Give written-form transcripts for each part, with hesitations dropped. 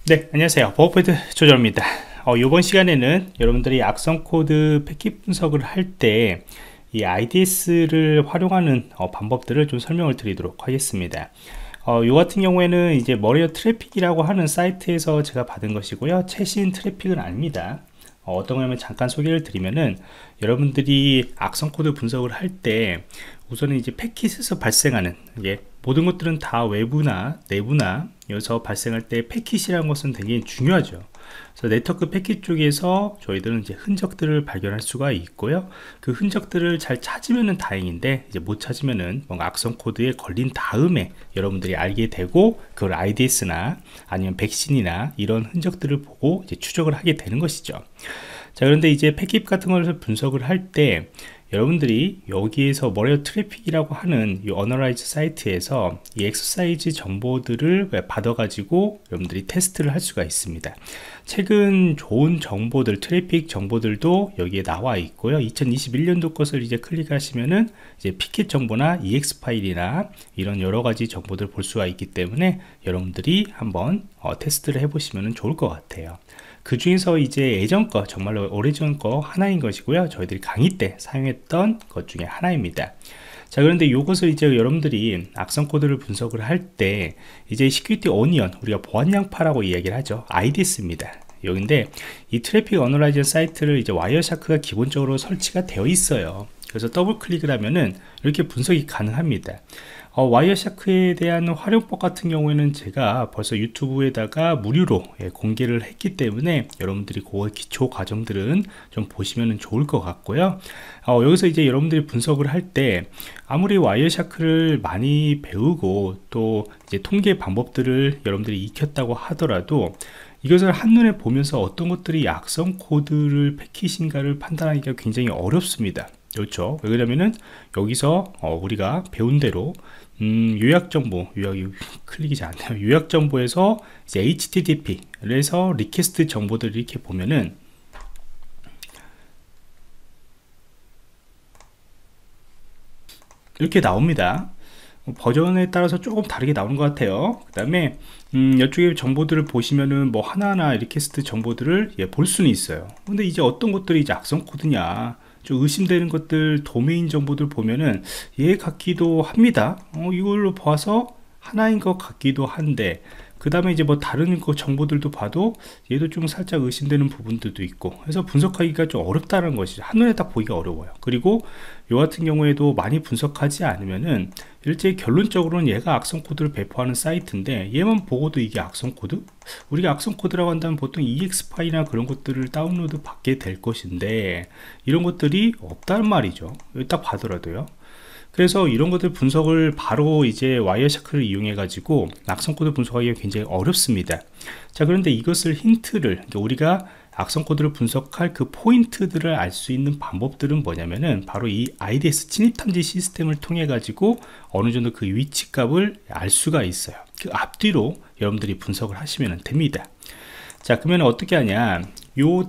네, 안녕하세요. 버퍼포인트 조정입니다. 이번 시간에는 여러분들이 악성 코드 패킷 분석을 할 때 이 IDS를 활용하는 방법들을 좀 설명을 드리도록 하겠습니다. 요 같은 경우에는 이제 머리어 트래픽이라고 하는 사이트에서 제가 받은 것이고요. 최신 트래픽은 아닙니다. 어떤 거냐면 잠깐 소개를 드리면은 여러분들이 악성 코드 분석을 할 때 우선은 이제 패킷에서 발생하는 모든 것들은 다 외부나 내부나 여기서 발생할 때 패킷이라는 것은 되게 중요하죠. 그래서 네트워크 패킷 쪽에서 저희들은 이제 흔적들을 발견할 수가 있고요. 그 흔적들을 잘 찾으면은 다행인데 이제 못 찾으면은 뭔가 악성 코드에 걸린 다음에 여러분들이 알게 되고 그걸 IDS나 아니면 백신이나 이런 흔적들을 보고 이제 추적을 하게 되는 것이죠. 자, 그런데 이제 패킷 같은 것을 분석을 할 때 여러분들이 여기에서 머리어 트래픽이라고 하는 이 어널라이즈 사이트에서 이 엑서사이즈 정보들을 받아 가지고 여러분들이 테스트를 할 수가 있습니다. 최근 좋은 정보들, 트래픽 정보들도 여기에 나와 있고요. 2021년도 것을 이제 클릭하시면은 이제 피켓 정보나 EX 파일이나 이런 여러 가지 정보들 볼 수가 있기 때문에 여러분들이 한번 테스트를 해보시면 좋을 것 같아요. 그 중에서 이제 예전 거, 정말로 오래전 거 하나인 것이고요. 저희들이 강의 때 사용했던 것 중에 하나입니다. 자, 그런데 이것을 이제 여러분들이 악성 코드를 분석을 할 때 이제 시큐리티 오니언, 우리가 보안 양파라고 이야기를 하죠. IDS입니다. 여기인데 이 트래픽 어널라이저 사이트를 이제 와이어샤크가 기본적으로 설치가 되어 있어요. 그래서 더블 클릭을 하면은 이렇게 분석이 가능합니다. 와이어샤크에 대한 활용법 같은 경우에는 제가 벌써 유튜브에다가 무료로 공개를 했기 때문에 여러분들이 그 기초 과정들은 좀 보시면 좋을 것 같고요. 여기서 이제 여러분들이 분석을 할 때 아무리 와이어샤크를 많이 배우고 또 이제 통계 방법들을 여러분들이 익혔다고 하더라도 이것을 한눈에 보면서 어떤 것들이 악성 코드를 패킷인가를 판단하기가 굉장히 어렵습니다. 그렇죠. 왜 그러냐면은 여기서 우리가 배운 대로 요약정보, 요약이 클릭이 잘 안돼요. 요약정보에서 이제 HTTP 그래서 리퀘스트 정보들을 이렇게 보면은 이렇게 나옵니다. 버전에 따라서 조금 다르게 나오는 것 같아요. 그 다음에 이쪽에 정보들을 보시면은 뭐 하나하나 리퀘스트 정보들을 볼 수는 있어요. 근데 이제 어떤 것들이 이제 악성 코드냐 좀 의심되는 것들, 도메인 정보들 보면은 얘 같기도 합니다. 이걸로 봐서 하나인 것 같기도 한데 그 다음에 이제 뭐 다른 거 정보들도 봐도 얘도 좀 살짝 의심되는 부분들도 있고 그래서 분석하기가 좀 어렵다는 것이죠. 한눈에 딱 보기가 어려워요. 그리고 요 같은 경우에도 많이 분석하지 않으면은 일제 결론적으로는 얘가 악성 코드를 배포하는 사이트인데 얘만 보고도 이게 악성 코드? 우리가 악성 코드라고 한다면 보통 EX 파일이나 그런 것들을 다운로드 받게 될 것인데 이런 것들이 없다는 말이죠. 여기 딱 봐더라도요. 그래서 이런 것들 분석을 바로 이제 와이어샤크를 이용해 가지고 악성 코드 분석하기가 굉장히 어렵습니다. 자, 그런데 이것을 힌트를 우리가 악성 코드를 분석할 그 포인트들을 알 수 있는 방법들은 뭐냐면은 바로 이 IDS 진입 탐지 시스템을 통해 가지고 어느 정도 그 위치 값을 알 수가 있어요. 그 앞뒤로 여러분들이 분석을 하시면 됩니다. 자, 그러면 어떻게 하냐? 요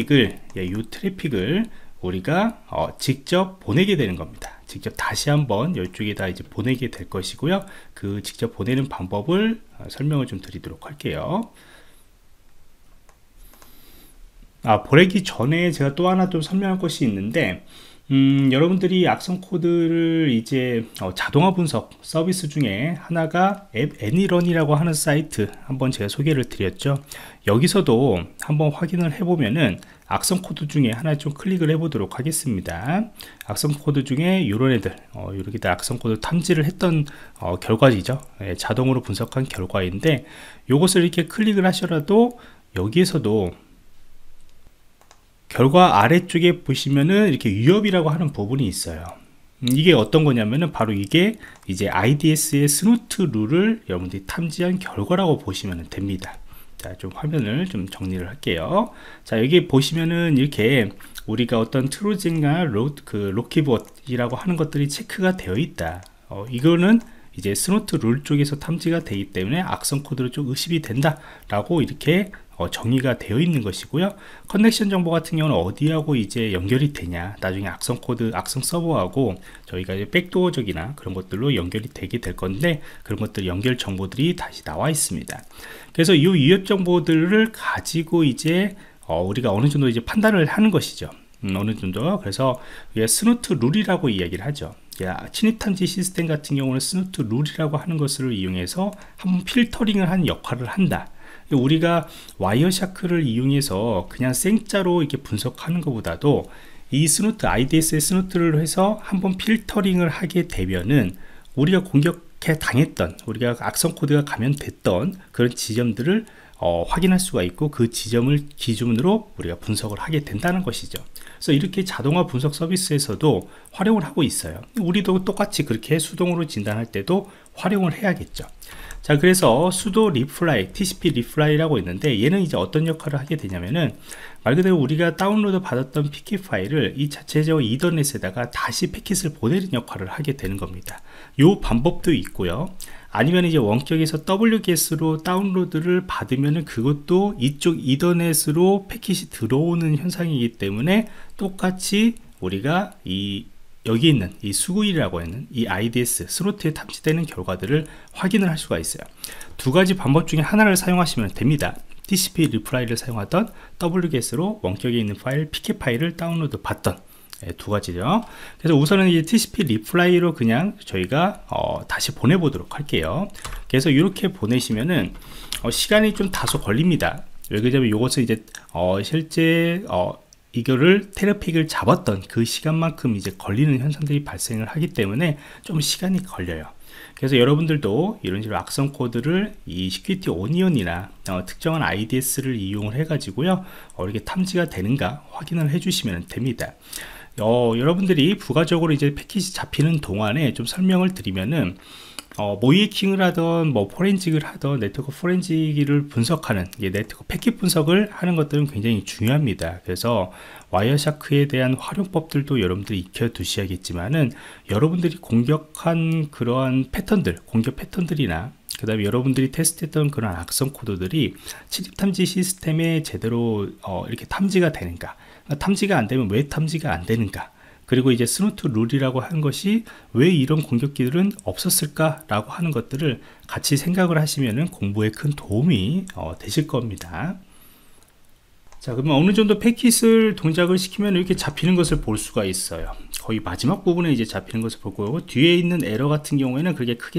트래픽을 우리가 직접 보내게 되는 겁니다. 직접 다시 한번 이쪽에다 이제 보내게 될 것이고요. 그 직접 보내는 방법을 설명을 좀 드리도록 할게요. 보내기 전에 제가 또 하나 좀 설명할 것이 있는데 여러분들이 악성 코드를 이제 자동화 분석 서비스 중에 하나가 앱 애니런이라고 하는 사이트 한번 제가 소개를 드렸죠. 여기서도 한번 확인을 해보면은 악성 코드 중에 하나 좀 클릭을 해보도록 하겠습니다. 악성 코드 중에 이런 애들 이렇게 다 악성 코드 탐지를 했던 결과지죠. 자동으로 분석한 결과인데 이것을 이렇게 클릭을 하셔라도 여기에서도 결과 아래쪽에 보시면은 이렇게 위협이라고 하는 부분이 있어요. 이게 어떤 거냐면은 바로 이게 이제 IDS의 스누트 룰을 여러분들이 탐지한 결과라고 보시면 됩니다. 자, 좀 화면을 좀 정리를 할게요. 자, 여기 보시면은 이렇게 우리가 어떤 트로jan이나 로키봇이라고 하는 것들이 체크가 되어 있다. 이거는 이제 스노트 룰 쪽에서 탐지가 되기 때문에 악성 코드로 좀 의심이 된다 라고 이렇게 정의가 되어 있는 것이고요. 커넥션 정보 같은 경우는 어디하고 이제 연결이 되냐, 나중에 악성 코드, 악성 서버하고 저희가 이제 백도어적이나 그런 것들로 연결이 되게 될 건데, 그런 것들 연결 정보들이 다시 나와 있습니다. 그래서 이 위협 정보들을 가지고 이제 우리가 어느 정도 이제 판단을 하는 것이죠. 어느 정도. 그래서 스노트 룰이라고 이야기를 하죠. 침입 탐지 시스템 같은 경우는 스노트 룰이라고 하는 것을 이용해서 한번 필터링을 하는 역할을 한다. 우리가 와이어샤크를 이용해서 그냥 생자로 이렇게 분석하는 것보다도 이 스노트, IDS의 스노트를 해서 한번 필터링을 하게 되면은 우리가 공격해 당했던, 우리가 악성 코드가 감염됐던 그런 지점들을 확인할 수가 있고, 그 지점을 기준으로 우리가 분석을 하게 된다는 것이죠. 그래서 이렇게 자동화 분석 서비스에서도 활용을 하고 있어요. 우리도 똑같이 그렇게 수동으로 진단할 때도 활용을 해야겠죠. 자, 그래서 sudo reply, tcp reply라고 있는데, 얘는 이제 어떤 역할을 하게 되냐면은 말 그대로 우리가 다운로드 받았던 패킷 파일을 이 자체적 이더넷에다가 다시 패킷을 보내는 역할을 하게 되는 겁니다. 요 방법도 있고요. 아니면 이제 원격에서 wget으로 다운로드를 받으면은 그것도 이쪽 이더넷으로 패킷이 들어오는 현상이기 때문에 똑같이 우리가 여기 있는 이 수구일이라고 하는 이 IDS 스노트에 탐지되는 결과들을 확인을 할 수가 있어요. 두 가지 방법 중에 하나를 사용하시면 됩니다. TCP 리플라이를 사용하던 wget으로 원격에 있는 파일, 피켓 파일을 다운로드 받던 두 가지죠. 그래서 우선은 이 TCP 리플라이로 그냥 저희가 다시 보내보도록 할게요. 그래서 이렇게 보내시면은 시간이 좀 다소 걸립니다. 왜 그러냐면 이것은 이제 실제 이거를 테러픽을 잡았던 그 시간만큼 이제 걸리는 현상들이 발생을 하기 때문에 좀 시간이 걸려요. 그래서 여러분들도 이런 식으로 악성 코드를 이 시큐리티 오니언이나 특정한 IDS를 이용을 해 가지고요, 이렇게 탐지가 되는가 확인을 해 주시면 됩니다. 여러분들이 부가적으로 이제 패킷이 잡히는 동안에 좀 설명을 드리면은 모이킹을 하던 뭐 포렌직을 하던 네트워크 포렌직을 분석하는 네트워크 패킷 분석을 하는 것들은 굉장히 중요합니다. 그래서 와이어샤크에 대한 활용법들도 여러분들이 익혀 두셔야겠지만은, 여러분들이 공격한 그러한 패턴들, 공격 패턴들이나 그 다음에 여러분들이 테스트했던 그런 악성 코드들이 침입 탐지 시스템에 제대로 이렇게 탐지가 되는가, 탐지가 안 되면 왜 탐지가 안 되는가, 그리고 이제 스노트 룰이라고 하는 것이 왜 이런 공격기들은 없었을까 라고 하는 것들을 같이 생각을 하시면은 공부에 큰 도움이 되실 겁니다. 자, 그러면 어느 정도 패킷을 동작을 시키면 이렇게 잡히는 것을 볼 수가 있어요. 거의 마지막 부분에 이제 잡히는 것을 보고, 뒤에 있는 에러 같은 경우에는 그렇게 크게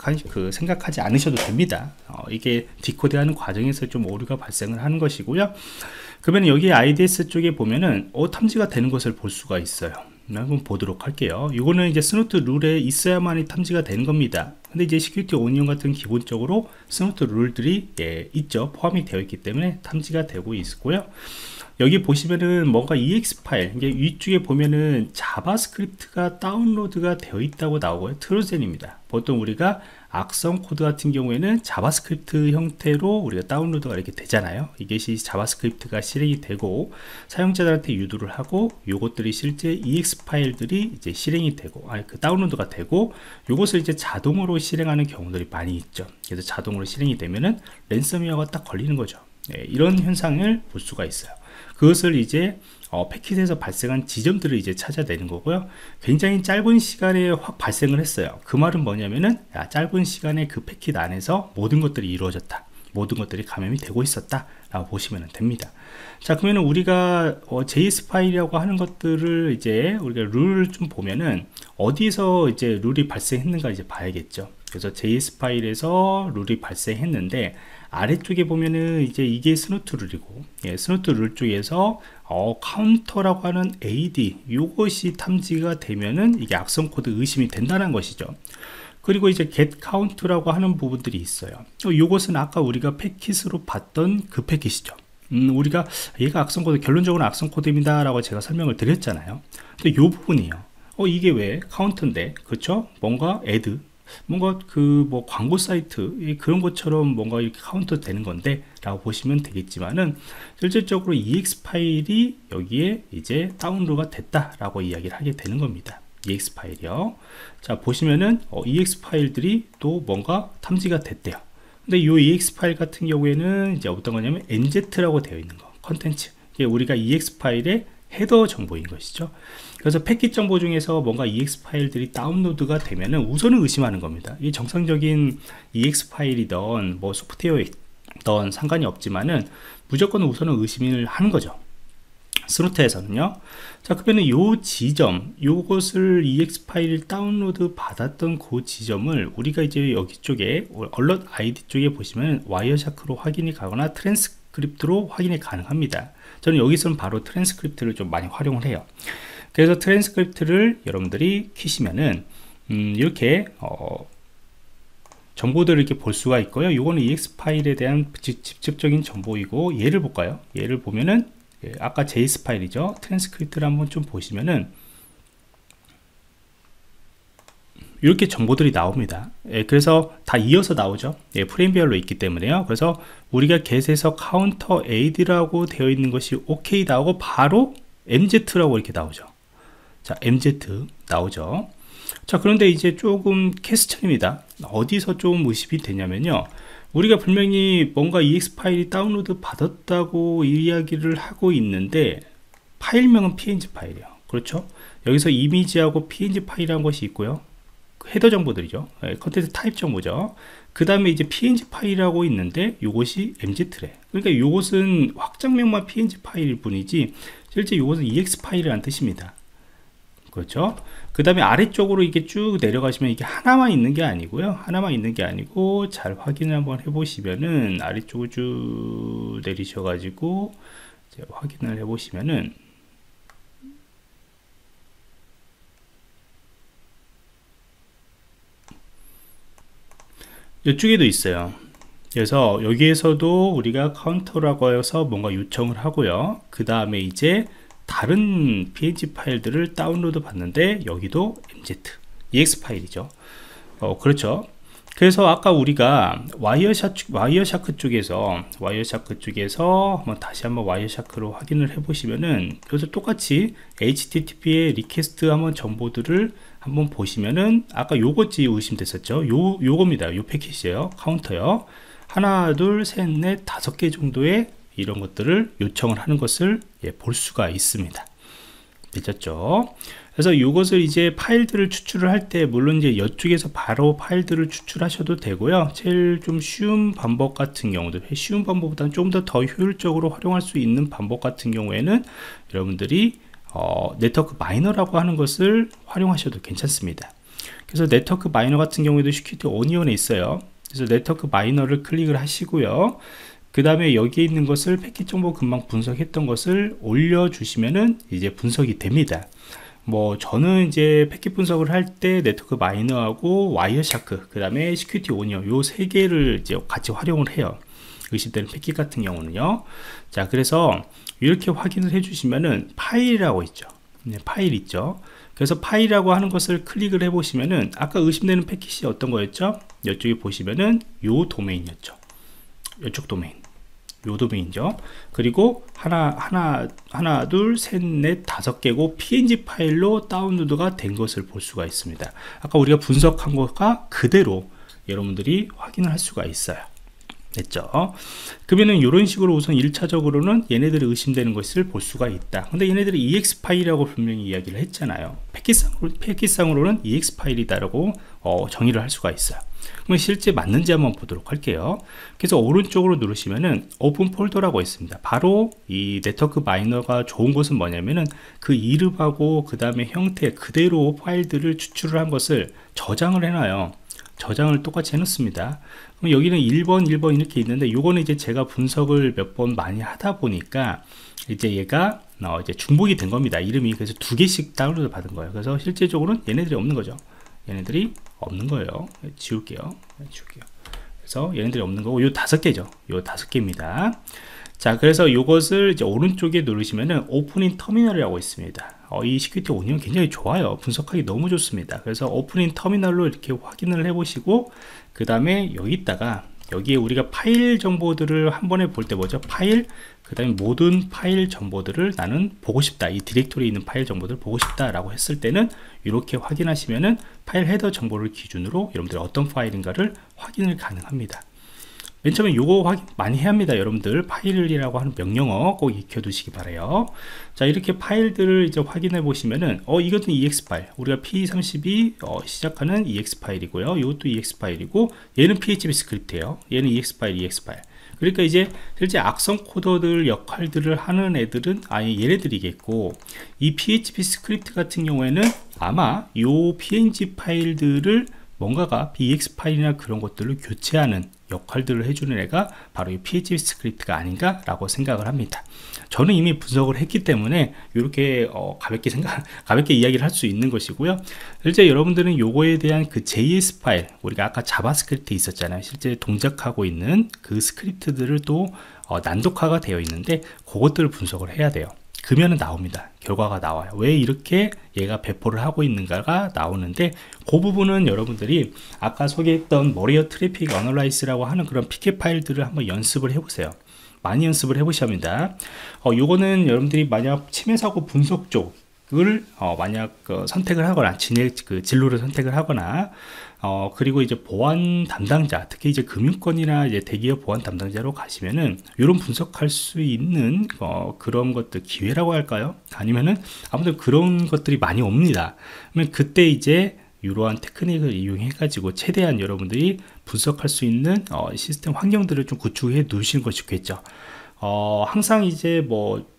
생각하지 않으셔도 됩니다. 이게 디코드하는 과정에서 좀 오류가 발생을 하는 것이고요. 그러면 여기 IDS 쪽에 보면은 탐지가 되는 것을 볼 수가 있어요. 한번 보도록 할게요. 이거는 이제 스노트 룰에 있어야만이 탐지가 되는 겁니다. 근데 이제 시큐리티 오니언 같은 기본적으로 스노트 룰들이 있죠. 포함이 되어 있기 때문에 탐지가 되고 있고요. 여기 보시면은 뭔가 EX 파일, 이게 위쪽에 보면은 자바스크립트가 다운로드가 되어 있다고 나오고요. 트로젠입니다. 보통 우리가 악성 코드 같은 경우에는 자바스크립트 형태로 우리가 다운로드가 이렇게 되잖아요. 이것이 자바스크립트가 실행이 되고 사용자들한테 유도를 하고, 요것들이 실제 EX 파일들이 이제 실행이 되고, 그 다운로드가 되고, 요것을 이제 자동으로 실행하는 경우들이 많이 있죠. 그래서 자동으로 실행이 되면은 랜섬웨어가 딱 걸리는 거죠. 이런 현상을 볼 수가 있어요. 그것을 이제 패킷에서 발생한 지점들을 이제 찾아내는 거고요. 굉장히 짧은 시간에 확 발생을 했어요. 그 말은 뭐냐면은 짧은 시간에 그 패킷 안에서 모든 것들이 이루어졌다, 모든 것들이 감염이 되고 있었다 라고 보시면 됩니다. 자, 그러면 우리가 JS 파일이라고 하는 것들을 이제 우리가 룰을 좀 보면은 어디서 이제 룰이 발생했는가 이제 봐야겠죠. 그래서 JS 파일에서 룰이 발생했는데, 아래쪽에 보면은 이제 이게 스노트 룰이고, 스노트 룰 쪽에서 카운터라고 하는 AD, 요것이 탐지가 되면은 이게 악성 코드 의심이 된다는 것이죠. 그리고 이제 get count라고 하는 부분들이 있어요. 요것은 아까 우리가 패킷으로 봤던 그 패킷이죠. 우리가 얘가 악성 코드, 결론적으로 악성 코드입니다 라고 제가 설명을 드렸잖아요. 근데 요 부분이에요. 이게 왜 카운터인데, 그렇죠? 뭔가 add, 뭔가 뭐 광고 사이트 그런 것처럼 뭔가 이렇게 카운터 되는 건데 라고 보시면 되겠지만은, 실질적으로 EX 파일이 여기에 이제 다운로드가 됐다 라고 이야기를 하게 되는 겁니다. EX 파일이요. 자, 보시면은 EX 파일들이 또 뭔가 탐지가 됐대요. 근데 이 EX 파일 같은 경우에는 이제 어떤 거냐면 NZ라고 되어 있는 거, 컨텐츠. 이게 우리가 EX 파일의 헤더 정보인 것이죠. 그래서 패킷 정보 중에서 뭔가 EX 파일들이 다운로드가 되면은 우선은 의심하는 겁니다. 이 정상적인 EX 파일이던 뭐 소프트웨어이던 상관이 없지만은 무조건 우선은 의심을 하는 거죠. 스루트에서는요. 자, 그러면 요 지점, 요것을 EX 파일 다운로드 받았던 그 지점을 우리가 이제 여기 쪽에 얼럿 아이디 쪽에 보시면 와이어샤크로 확인이 가거나 트랜스크립트로 확인이 가능합니다. 저는 여기서는 바로 트랜스크립트를 좀 많이 활용을 해요. 그래서 트랜스크립트를 여러분들이 키시면은 이렇게 정보들을 이렇게 볼 수가 있고요. 요거는 EX 파일에 대한 직접적인 정보이고, 얘를 볼까요? 얘를 보면은 아까 JS 파일이죠. 트랜스크립트를 한번 좀 보시면은 이렇게 정보들이 나옵니다. 그래서 다 이어서 나오죠. 프레임별로 있기 때문에요. 그래서 우리가 get에서 counter aid라고 되어 있는 것이 OK 나오고 바로 mz라고 이렇게 나오죠. 자, mz 나오죠. 자, 그런데 이제 조금 퀘스천입니다. 어디서 좀 의심이 되냐면요. 우리가 분명히 뭔가 EX 파일이 다운로드 받았다고 이야기를 하고 있는데 파일명은 png 파일이에요. 그렇죠? 여기서 이미지하고 png 파일이라는 것이 있고요. 헤더 정보들이죠. 컨텐츠 타입 정보죠. 그 다음에 이제 png 파일이라고 있는데 이것이 mz래. 그러니까 이것은 확장명만 png 파일일 뿐이지 실제 이것은 ex 파일이라는 뜻입니다. 그렇죠? 그 다음에 아래쪽으로 이게 쭉 내려가시면 이게 하나만 있는 게 아니고요. 하나만 있는 게 아니고 잘 확인을 한번 해보시면은 아래쪽을 쭉 내리셔가지고 이제 확인을 해보시면은 이쪽에도 있어요. 그래서 여기에서도 우리가 카운터라고 해서 뭔가 요청을 하고요. 그 다음에 이제 다른 png 파일들을 다운로드 받는데 여기도 mz, ex 파일이죠. 그렇죠. 그래서 아까 우리가 와이어샤크 쪽에서 한번 다시 한번 와이어샤크로 확인을 해 보시면은 여기서 똑같이 http의 리퀘스트 한번 정보들을 한번 보시면은 아까 요것지 의심됐었죠. 요겁니다. 요 패킷이에요. 카운터요. 하나, 둘, 셋, 넷, 5개 정도의 이런 것들을 요청을 하는 것을 볼 수가 있습니다. 되셨죠? 그래서 이것을 이제 파일들을 추출을 할 때 물론 이제 이쪽에서 바로 파일들을 추출하셔도 되고요. 제일 좀 쉬운 방법 같은 경우도 쉬운 방법보다는 좀 더 효율적으로 활용할 수 있는 방법 같은 경우에는 여러분들이 네트워크 마이너라고 하는 것을 활용하셔도 괜찮습니다. 그래서 네트워크 마이너 같은 경우에도 시큐리티 오니온에 있어요. 그래서 네트워크 마이너를 클릭을 하시고요. 그 다음에 여기에 있는 것을 패킷 정보 금방 분석했던 것을 올려주시면은 이제 분석이 됩니다. 뭐 저는 이제 패킷 분석을 할 때 네트워크 마이너하고 와이어샤크 그 다음에 시큐리티 오니언 요 세 개를 이제 같이 활용을 해요. 의심되는 패킷 같은 경우는요. 자, 그래서 이렇게 확인을 해주시면은 파일이라고 있죠. 네, 파일 있죠. 그래서 파일이라고 하는 것을 클릭을 해 보시면은 아까 의심되는 패킷이 어떤 거였죠? 이쪽에 보시면은 요 도메인이었죠. 이쪽 도메인. 요 도메인이죠. 그리고 하나, 둘, 셋, 넷, 5개고 png 파일로 다운로드가 된 것을 볼 수가 있습니다. 아까 우리가 분석한 것과 그대로 여러분들이 확인을 할 수가 있어요. 됐죠? 그러면은 이런 식으로 우선 1차적으로는 얘네들이 의심되는 것을 볼 수가 있다. 근데 얘네들이 ex 파일이라고 분명히 이야기를 했잖아요. 패킷상으로는 ex 파일이다라고 정의를 할 수가 있어요. 그럼 실제 맞는지 한번 보도록 할게요. 그래서 오른쪽으로 누르시면은 오픈 폴더라고 있습니다. 바로 이 네트워크 마이너가 좋은 것은 뭐냐면은 그 이름하고 그 다음에 형태 그대로 파일들을 추출을 한 것을 저장을 해놔요. 저장을 똑같이 해놓습니다. 그럼 여기는 1번 이렇게 있는데 요거는 이제 제가 분석을 몇 번 많이 하다 보니까 이제 얘가 이제 중복이 된 겁니다. 이름이. 그래서 2개씩 다운로드 받은 거예요. 그래서 실제적으로는 얘네들이 없는 거죠. 얘네들이 없는 거예요. 지울게요. 그래서 얘네들이 없는 거고 요 5개죠. 요 5개입니다. 자, 그래서 요것을 이제 오른쪽에 누르시면은 오프닝 터미널이라고 있습니다. 이 시큐리티 오니언 굉장히 좋아요. 분석하기 너무 좋습니다. 그래서 오프닝 터미널로 이렇게 확인을 해 보시고 그 다음에 여기다가 여기에 우리가 파일 정보들을 한 번에 볼 때 뭐죠? 파일, 그 다음에 모든 파일 정보들을 나는 보고 싶다, 이 디렉토리에 있는 파일 정보들을 보고 싶다 라고 했을 때는 이렇게 확인하시면은 파일 헤더 정보를 기준으로 여러분들이 어떤 파일인가를 확인을 가능합니다. 맨 처음에 요거 확인 많이 해야 합니다. 여러분들 파일이라고 하는 명령어 꼭 익혀 두시기 바래요. 자, 이렇게 파일들을 이제 확인해 보시면은 이것도 EX 파일, 우리가 P32 시작하는 EX 파일이고요. 이것도 EX 파일이고, 얘는 PHP 스크립트예요. 얘는 EX 파일, EX 파일. 그러니까 이제 실제 악성 코더들 역할들을 하는 애들은 아예 얘네들이겠고, 이 PHP 스크립트 같은 경우에는 아마 요 PNG 파일들을 뭔가가 EX 파일이나 그런 것들을 교체하는 역할들을 해주는 애가 바로 이 PHP 스크립트가 아닌가 라고 생각을 합니다. 저는 이미 분석을 했기 때문에 이렇게 가볍게 이야기를 할 수 있는 것이고요. 실제 여러분들은 요거에 대한 그 JS 파일, 우리가 아까 자바스크립트 있었잖아요. 실제 동작하고 있는 그 스크립트들을 또 난독화가 되어 있는데 그것들을 분석을 해야 돼요. 그러면 나옵니다. 결과가 나와요. 왜 이렇게 얘가 배포를 하고 있는가가 나오는데, 그 부분은 여러분들이 아까 소개했던 머리어 트래픽 어널라이스라고 하는 그런 피켓 파일들을 한번 연습을 해보세요. 많이 연습을 해보셔야 합니다. 요거는 여러분들이 만약 침해 사고 분석 쪽을 만약 선택을 하거나 진로를 선택을 하거나 그리고 이제 보안 담당자, 특히 이제 금융권이나 이제 대기업 보안 담당자로 가시면은 이런 분석할 수 있는 그런 것들 기회라고 할까요? 아니면은 아무튼 그런 것들이 많이 옵니다. 그러면 그때 이제 이러한 테크닉을 이용해 가지고 최대한 여러분들이 분석할 수 있는 시스템 환경들을 좀 구축해 두시는 것이 좋겠죠. 항상 이제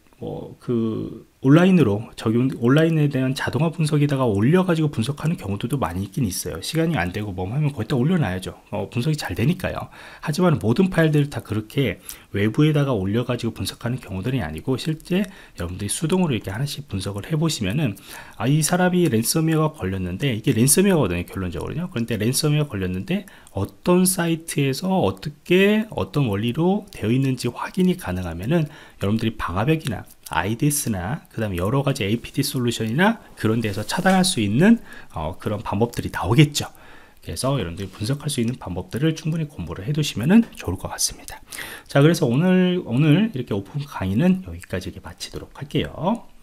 온라인에 대한 자동화 분석에다가 올려가지고 분석하는 경우도 많이 있긴 있어요. 시간이 안 되고 하면 거기다 올려놔야죠. 분석이 잘 되니까요. 하지만 모든 파일들을 다 그렇게 외부에다가 올려가지고 분석하는 경우들이 아니고, 실제 여러분들이 수동으로 이렇게 하나씩 분석을 해보시면은 이 사람이 랜섬웨어가 걸렸는데, 이게 랜섬웨어거든요, 결론적으로요. 그런데 랜섬웨어 걸렸는데 어떤 사이트에서 어떤 원리로 되어 있는지 확인이 가능하면은 여러분들이 방화벽이나 IDS나 그 다음에 여러가지 APT 솔루션이나 그런 데서 차단할 수 있는 그런 방법들이 나오겠죠. 그래서 여러분들이 분석할 수 있는 방법들을 충분히 공부를 해 두시면 좋을 것 같습니다. 자, 그래서 오늘 이렇게 오픈 강의는 여기까지 마치도록 할게요.